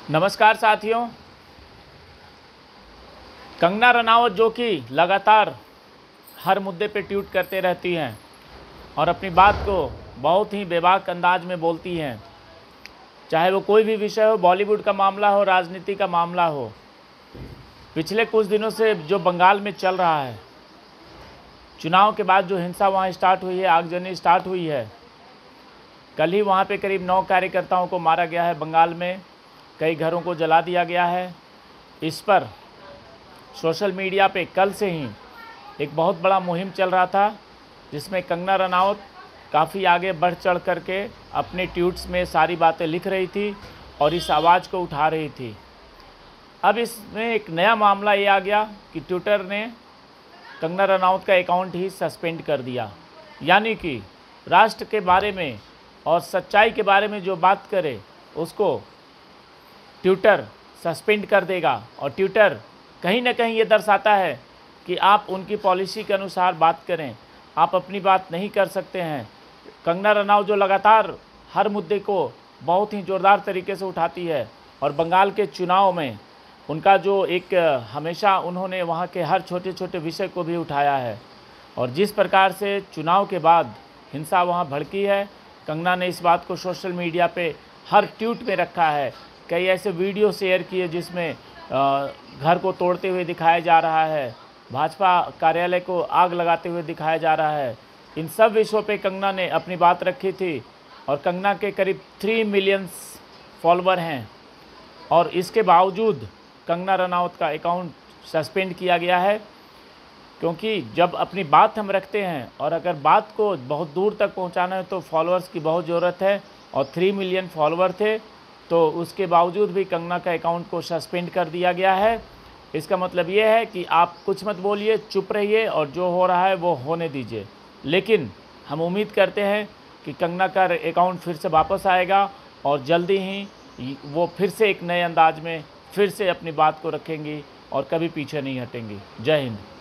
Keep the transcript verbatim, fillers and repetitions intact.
नमस्कार साथियों। कंगना रनावत जो कि लगातार हर मुद्दे पे ट्वीट करते रहती हैं और अपनी बात को बहुत ही बेबाक अंदाज में बोलती हैं, चाहे वो कोई भी विषय हो, बॉलीवुड का मामला हो, राजनीति का मामला हो। पिछले कुछ दिनों से जो बंगाल में चल रहा है, चुनाव के बाद जो हिंसा वहाँ स्टार्ट हुई है, आगजनी स्टार्ट हुई है। कल ही वहाँ पे करीब नौ कार्यकर्ताओं को मारा गया है बंगाल में, कई घरों को जला दिया गया है। इस पर सोशल मीडिया पे कल से ही एक बहुत बड़ा मुहिम चल रहा था, जिसमें कंगना रनावत काफ़ी आगे बढ़ चढ़ करके अपने ट्वीट्स में सारी बातें लिख रही थी और इस आवाज़ को उठा रही थी। अब इसमें एक नया मामला ये आ गया कि ट्विटर ने कंगना रनावत का अकाउंट ही सस्पेंड कर दिया। यानी कि राष्ट्र के बारे में और सच्चाई के बारे में जो बात करे उसको ट्विटर सस्पेंड कर देगा। और ट्विटर कहीं ना कहीं ये दर्शाता है कि आप उनकी पॉलिसी के अनुसार बात करें, आप अपनी बात नहीं कर सकते हैं। कंगना रनावत जो लगातार हर मुद्दे को बहुत ही ज़ोरदार तरीके से उठाती है और बंगाल के चुनाव में उनका जो एक हमेशा उन्होंने वहाँ के हर छोटे छोटे विषय को भी उठाया है। और जिस प्रकार से चुनाव के बाद हिंसा वहाँ भड़की है, कंगना ने इस बात को सोशल मीडिया पे हर ट्वीट में रखा है। कई ऐसे वीडियो शेयर किए जिसमें घर को तोड़ते हुए दिखाया जा रहा है, भाजपा कार्यालय को आग लगाते हुए दिखाया जा रहा है। इन सब विषयों पे कंगना ने अपनी बात रखी थी और कंगना के करीब थ्री मिलियन फॉलोवर हैं और इसके बावजूद कंगना रनावत का अकाउंट सस्पेंड किया गया है। क्योंकि जब अपनी बात हम रखते हैं और अगर बात को बहुत दूर तक पहुंचाना है तो फॉलोअर्स की बहुत ज़रूरत है, और थ्री मिलियन फॉलोअर थे, तो उसके बावजूद भी कंगना का अकाउंट को सस्पेंड कर दिया गया है। इसका मतलब ये है कि आप कुछ मत बोलिए, चुप रहिए और जो हो रहा है वो होने दीजिए। लेकिन हम उम्मीद करते हैं कि कंगना का अकाउंट फिर से वापस आएगा और जल्दी ही वो फिर से एक नए अंदाज में फिर से अपनी बात को रखेंगी और कभी पीछे नहीं हटेंगी। जय हिंद।